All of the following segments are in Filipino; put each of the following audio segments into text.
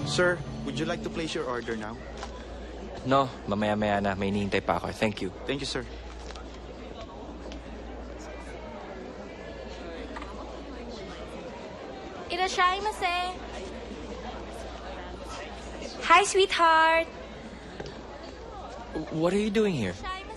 Sir, would you like to place your order now? No, mamaya-maya na. May hinihintay pa ako. Thank you. Thank you, sir. Irashaimase. Hi, sweetheart. What are you doing here?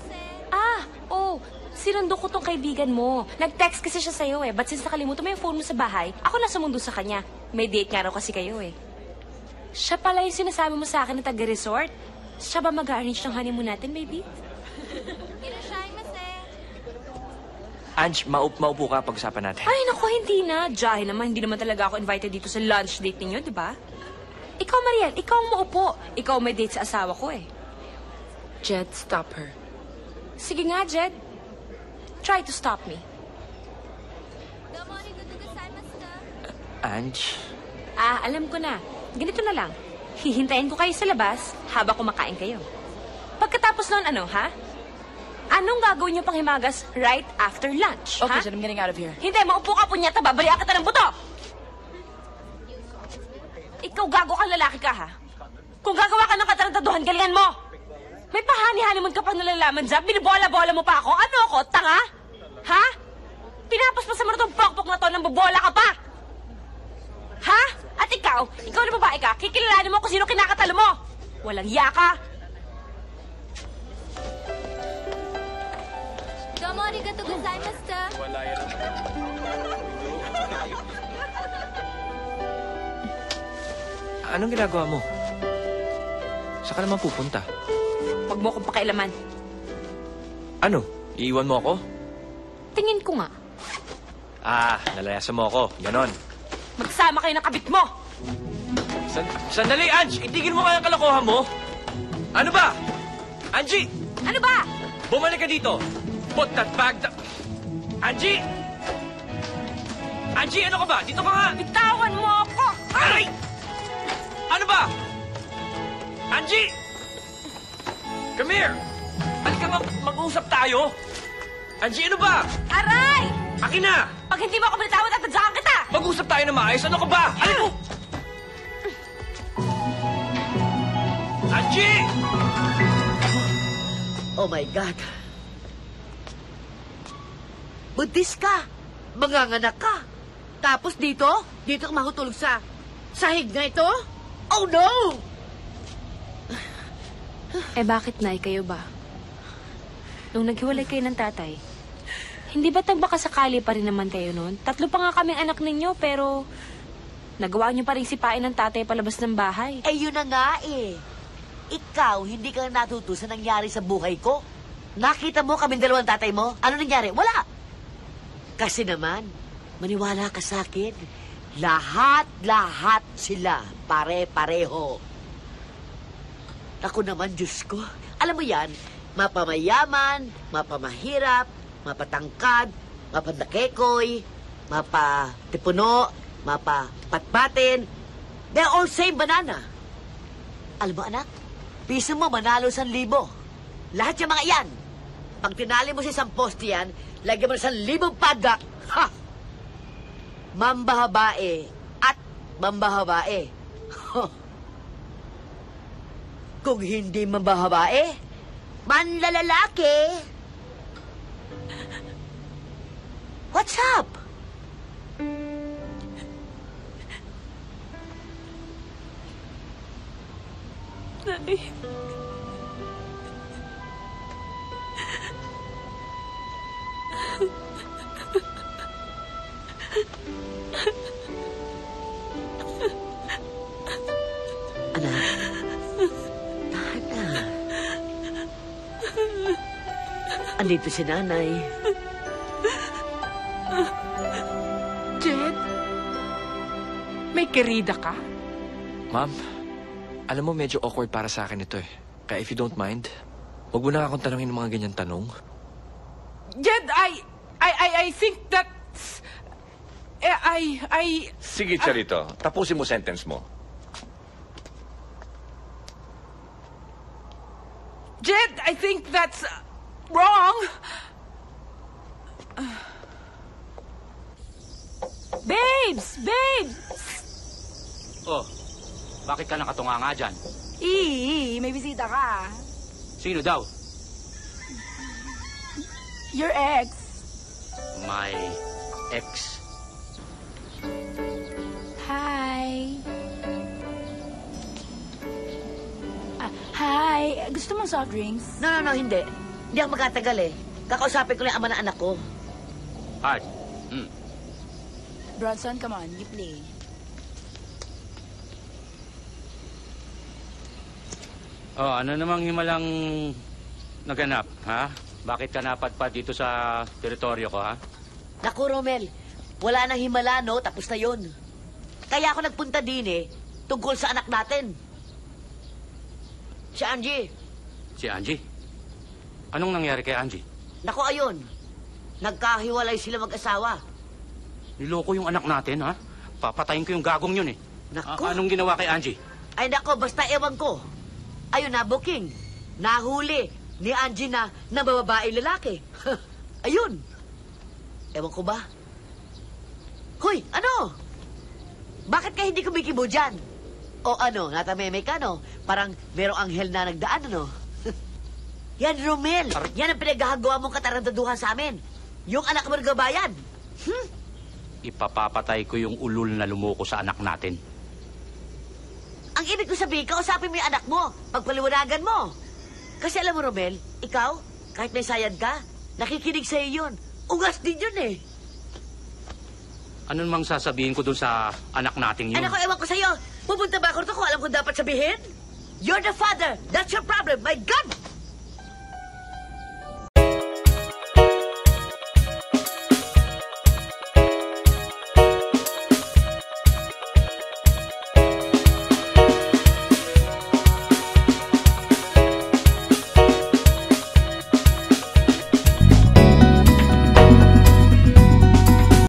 Sinundo ko tong kaibigan mo. Nag-text kasi siya sa'yo eh. But since nakalimutan mo yung phone mo sa bahay, ako na sumundo sa kanya. May date nga raw kasi kayo eh. Siya pala yung sinasabi mo sa akin na taga-resort. Siya ba mag-arrange ng honeymoon natin, baby? Ange, maupo ka pag-usapan natin. Ay, naku, hindi na. Dahil naman, hindi naman talaga ako invited dito sa lunch date ninyo, di ba? Ikaw, Mariel, ikaw ang maupo. Ikaw may date sa asawa ko eh. Jed, stop her. Sige nga, Jed. Try to stop me. Ange? Alam ko na. Ganito na lang. Hihintayin ko kayo sa labas habang kumakain kayo. Pagkatapos nun, ha? Anong gagawin niyo pang himagas right after lunch, Okay, ha? Jed, I'm getting out of here. Hindi, maupo ka, punyata. Babalian kita ng buto! Ikaw, gago kang lalaki ka, ha? Kung gagawa ka ng katarantaduhan, galingan mo! May pahani-honeymoon ka pang nalalaman dyan? Binibola-bola mo pa ako? Ano ako? Tanga? Ha? Pinapaspasan mo na itong pokpok na to nang babola ka pa? Ha? At ikaw? Ikaw na babae ka? Kikilalanin mo kung sino kinakatalo mo? Walang iya ka? Domo arigatou gozaimashita. Anong ginagawa mo? Saan ka naman pupunta? Huwag mo akong pakailaman. Ano? Iiwan mo ako? Tingin ko nga. Nalayasan mo ako. Ganon. Magsama kayo ng kabit mo! Sandali, Ange! Itigil mo kaya ang kalokohan mo? Ano ba? Angie! Ano ba? Bumalik ka dito! Put that bag down! Angie! Angie, ano ka ba? Dito ka nga! Bitawan mo ako! Aray! Ano ba? Angie! Come here! Halika mag-uusap tayo! Angie, ano ba? Aray! Akin na! Pag hindi mo ako binitawan, tatadyakan kita! Mag-usap tayo na maayos. Ano ka ba? Alin mo! Angie! Oh my God. Buntis ka. Manganganak ka. Tapos dito ka mahutulog sa sahig na ito? Oh no! Bakit, Nay? Kayo ba? Nung naghiwalay kayo ng tatay, hindi ba nagbakasakali pa rin naman kayo noon? 3 pa nga kaming anak ninyo, pero nagawa niyo pa rin sipain ng tatay palabas ng bahay. Yun na nga eh. Ikaw, hindi ka natuto sa nangyari sa buhay ko. Nakita mo kaming dalawang tatay mo? Ano nangyari? Wala. Kasi naman, maniwala ka sa akin. Lahat sila pare-pareho. Ako naman, Diyos ko. Alam mo yan, mapamayaman, mapamahirap, mapatangkad, mapandakekoy, mapatipuno, mapapatpatin. They're all same banana. Alam mo, anak, piso mo manalo 1,000. Lahat yung mga yan. Pag tinali mo sa isang poste yan, lagyan mo ng 1,000 padak. Ha! Mambahabae at mambahabae. Kung hindi mambahabae, manlalalaki. What's up? Nay. Anak, tahan na. Andito si nanay. Jed? May kerida ka? Ma'am, alam mo medyo awkward para sa akin ito eh. Kaya if you don't mind, huwag mo na akong tanongin ng mga ganyan tanong. Jed, I think that's... Sige, Charito. Tapusin mo sentence mo. Jed, I think that's wrong. Babes! Babes! Oh, Bakit ka nakatunganga dyan? May bisita ka. Sino daw? Your ex. My ex. Hi. Hi. Gusto mong soft drinks? No, hindi. Hindi ako magkatagal eh. Kakausapin ko lang ang ama ng anak ko. Hart. Bronson, come on. You play. Oh, ano namang himalang naganap, ha? Bakit ka napadpad dito sa teritoryo ko, ha? Naku, Romel, wala nang himala, no? Tapos na yun. Kaya ako nagpunta din eh, tungkol sa anak natin. Si Angie. Si Angie? Anong nangyari kay Angie? Naku, ayun. Nagkahiwalay sila mag-asawa. Niloko yung anak natin, ha? Papatayin ko yung gagong yun, eh. Naku. Anong ginawa kay Angie? Ay, nako, basta ewan ko. Ayun na, booking. Nahuli ni Angie na bababae lalaki. Ayun. Ewan ko ba? Hoy, ano? Bakit ka hindi kumikibo dyan? O ano, natameme ka, no? Parang merong anghel na nagdaan, ano? Yan, Romel. Yan ang pinaghahagawa mong katarantaduhan sa amin. Yung anak mo nagabayan. Ipapapatay ko yung ulul na lumoko sa anak natin. Ang ibig ko sabihin, kausapin mo yung anak mo. Pagpaliwanagan mo. Kasi alam mo, Romel, ikaw, kahit may sayad ka, nakikinig sa'yo yun. Ugas din yun eh. Ano namang sasabihin ko dun sa anak nating yun? Anak ko, ewan ko sa'yo. Pupunta ba ako rito kung alam ko dapat sabihin? You're the father. That's your problem. My God!